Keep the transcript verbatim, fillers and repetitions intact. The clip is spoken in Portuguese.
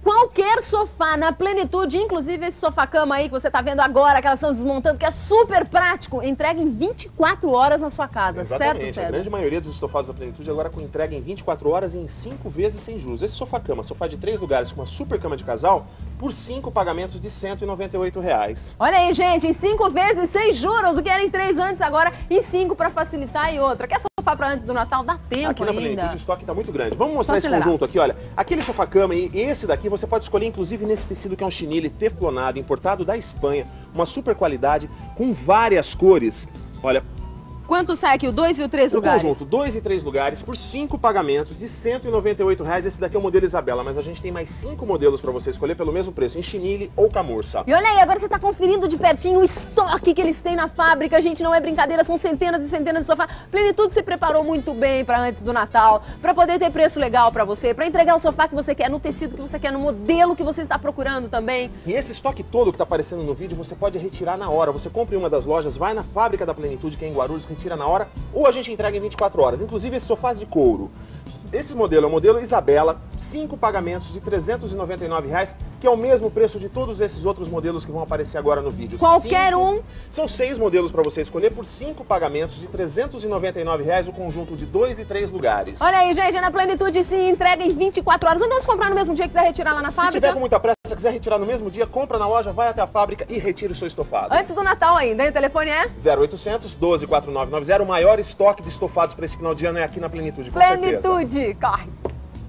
qualquer sofá na Plenitude, inclusive esse sofá-cama aí que você tá vendo agora, que elas estão desmontando, que é super prático, entrega em vinte e quatro horas na sua casa, Exatamente. certo, César? A grande maioria dos estofados da Plenitude agora com entrega em vinte e quatro horas e em cinco vezes sem juros. Esse sofá-cama, sofá de três lugares com uma super cama de casal, por cinco pagamentos de cento e noventa e oito reais. Olha aí, gente, em cinco vezes sem juros, o que era em três antes, agora em cinco para facilitar e outra. Quer sofá para antes do Natal? Dá tempo aqui na ainda. Plenitude o estoque está muito grande. Vamos mostrar esse acelerar. conjunto aqui, olha. Aquele sofá-cama e esse daqui você pode escolher inclusive nesse tecido que é um chinile teflonado, importado da Espanha, uma super qualidade, com várias cores. Olha, quanto sai aqui, o dois e o três o lugares? conjunto, dois e três lugares, por cinco pagamentos de cento e noventa e oito reais. Esse daqui é o modelo Isabela, mas a gente tem mais cinco modelos para você escolher pelo mesmo preço, em chinile ou camurça. E olha aí, agora você está conferindo de pertinho o estoque que eles têm na fábrica. Gente, não é brincadeira, são centenas e centenas de sofás. Plenitude se preparou muito bem para antes do Natal, para poder ter preço legal para você, para entregar o sofá que você quer, no tecido que você quer, no modelo que você está procurando também. E esse estoque todo que está aparecendo no vídeo, você pode retirar na hora. Você compra em uma das lojas, vai na fábrica da Plenitude, que é em Guarulhos, retira na hora, ou a gente entrega em vinte e quatro horas. Inclusive esses sofás de couro. Esse modelo é o modelo Isabela, cinco pagamentos de trezentos e noventa e nove reais, que é o mesmo preço de todos esses outros modelos que vão aparecer agora no vídeo. Qualquer cinco, um. São seis modelos para você escolher por cinco pagamentos de trezentos e noventa e nove reais, o conjunto de dois e três lugares. Olha aí, gente, na Plenitude sim, entrega em vinte e quatro horas. Então se comprar no mesmo dia e quiser retirar lá na Se fábrica... tiver com muita pressa, quiser retirar no mesmo dia, compra na loja, vai até a fábrica e retira o seu estofado. Antes do Natal ainda, hein? O telefone é? zero oitocentos, doze, quarenta e nove noventa. O maior estoque de estofados para esse final de ano é aqui na Plenitude, com certeza. Plenitude, corre!